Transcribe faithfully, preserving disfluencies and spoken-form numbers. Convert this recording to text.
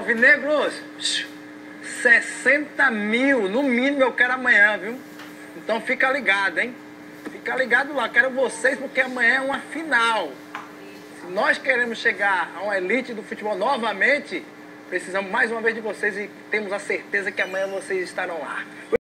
alvinegros, sessenta mil, no mínimo eu quero amanhã, viu? Então fica ligado, hein? Fica ligado lá, quero vocês porque amanhã é uma final. Se nós queremos chegar a uma elite do futebol novamente, precisamos mais uma vez de vocês e temos a certeza que amanhã vocês estarão lá.